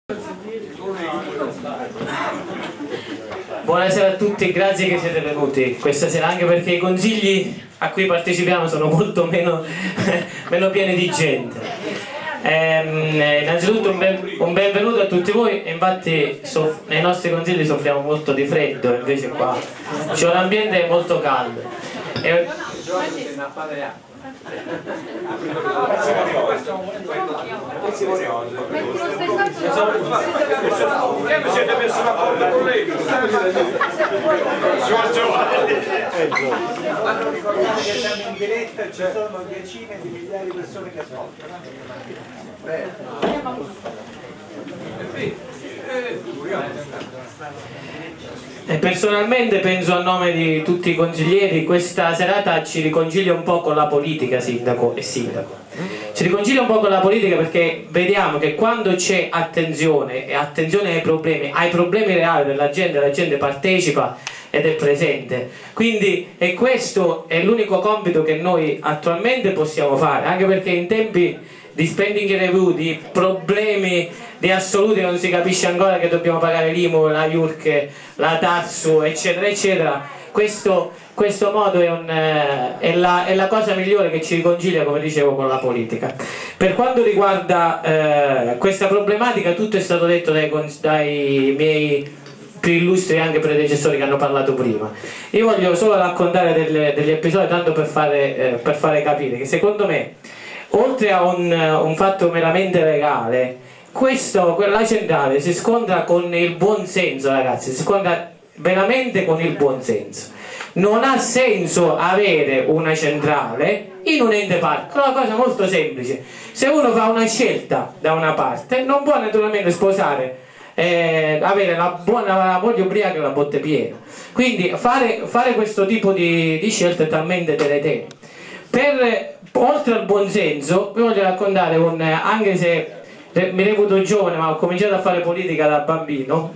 Buonasera a tutti, grazie che siete venuti questa sera, anche perché i consigli a cui partecipiamo sono molto meno pieni di gente. Innanzitutto un benvenuto a tutti voi. Infatti nei nostri consigli soffriamo molto di freddo, invece qua c'è un ambiente molto caldo. Siete messi d'accordo con lei? Quando ricordate che siamo in diretta e ci sono decine di migliaia di persone che ascoltano. E personalmente penso, a nome di tutti i consiglieri, questa serata ci riconcilia un po' con la politica, sindaco e sindaco. Ci riconcilia un po' con la politica perché vediamo che quando c'è attenzione ai problemi reali della gente, la gente partecipa ed è presente. Quindi questo è l'unico compito che noi attualmente possiamo fare, anche perché in tempi di spending review, di problemi di assoluti, non si capisce ancora che dobbiamo pagare l'IMU, la IURC, la TARSU, eccetera eccetera. Questo modo è la cosa migliore che ci riconcilia, come dicevo, con la politica. Per quanto riguarda questa problematica, tutto è stato detto dai miei più illustri anche predecessori che hanno parlato prima. Io voglio solo raccontare degli episodi, tanto per fare capire che secondo me, oltre a un fatto meramente legale, la centrale si scontra con il buon senso, ragazzi, si scontra veramente con il buon senso. Non ha senso avere una centrale in un ente parco, è una cosa molto semplice. Se uno fa una scelta da una parte, non può naturalmente sposare, avere la moglie ubriaca e la botte piena. Quindi fare questo tipo di scelta è talmente deleterio. Oltre al buon senso, vi voglio raccontare anche se mi reputo giovane, ma ho cominciato a fare politica da bambino,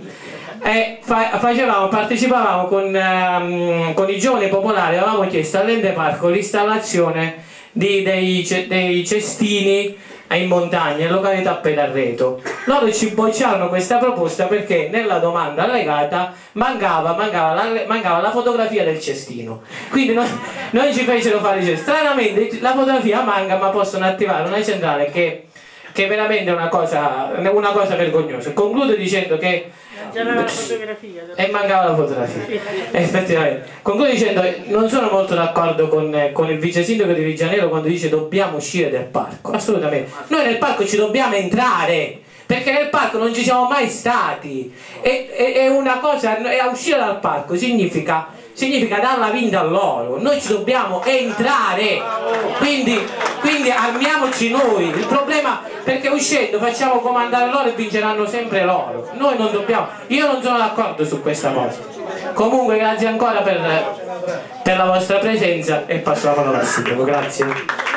partecipavamo con i giovani popolari, avevamo chiesto all'ente parco l'installazione dei cestini in montagna, in località Pedarreto. Loro ci bocciarono questa proposta perché nella domanda allegata mancava la fotografia del cestino. Quindi noi ci fecero fare stranamente la fotografia manca, ma possono attivare una centrale che veramente è una cosa vergognosa. Concludo dicendo che mancava la fotografia. Effettivamente. Concludo dicendo che non sono molto d'accordo con il vice sindaco di Viggianello quando dice dobbiamo uscire dal parco. Assolutamente. Noi nel parco ci dobbiamo entrare, perché nel parco non ci siamo mai stati. È una cosa, uscire dal parco significa darla vinta a loro. Noi ci dobbiamo entrare, quindi armiamoci noi. Il problema, perché uscendo facciamo comandare loro e vinceranno sempre loro. Noi non dobbiamo. Io non sono d'accordo su questa cosa. Comunque grazie ancora per la vostra presenza e passo la parola al sindaco. Grazie.